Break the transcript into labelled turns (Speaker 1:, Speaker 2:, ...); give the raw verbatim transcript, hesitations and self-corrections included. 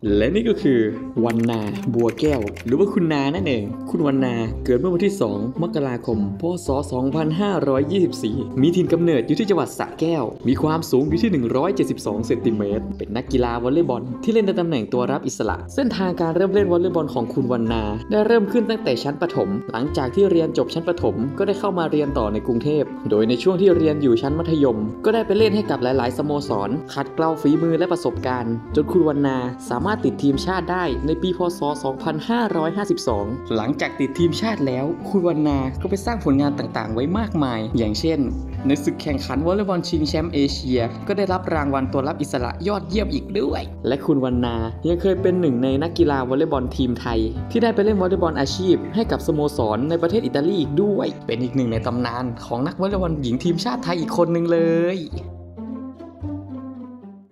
Speaker 1: และนี่ก็คือวรรณาบัวแก้วหรือว่าคุณนานั่นเองคุณวรรณาเกิดเมื่อวันที่สองมกราคมพ.ศ. สองพันห้าร้อยยี่สิบสี่มีถิ่นกำเนิดอยู่ที่จังหวัดสระแก้วมีความสูงอยู่ที่หนึ่งร้อยเจ็ดสิบสองเซนติเมตรเป็นนักกีฬาวอลเลย์บอลที่เล่นในตำแหน่งตัวรับอิสระเส้นทางการเริ่มเล่นวอลเลย์บอลของคุณวรรณาได้เริ่มขึ้นตั้งแต่ชั้นประถมหลังจากที่เรียนจบชั้นประถมก็ได้เข้ามาเรียนต่อในกรุงเทพโดยในช่วงที่เรียนอยู่ชั้นมัธยมก็ได้ไปเล่นให้กับหลายๆสโมสรขัดเกลาฝีมือและประสบการณ์จนคุณวรรณาสามารถติดทีมชาติได้ในปีพ.ศ. สองพันห้าร้อยห้าสิบสองหลังจากติดทีมชาติแล้วคุณวรรณาก็ไปสร้างผลงานต่างๆไว้มากมายอย่างเช่นในศึกแข่งขันวอลเลย์บอลชิงแชมป์เอเชียก็ได้รับรางวัลตัวรับอิสระยอดเยี่ยมอีกด้วยและคุณวรรณายังเคยเป็นหนึ่งในนักกีฬาวอลเลย์บอลทีมไทยที่ได้ไปเล่นวอลเลย์บอลอาชีพให้กับสโมสรในประเทศอิตาลีอีกด้วยเป็นอีกหนึ่งในตำนานของนักวอลเลย์บอลหญิงทีมชาติไทยอีกคนหนึ่งเลย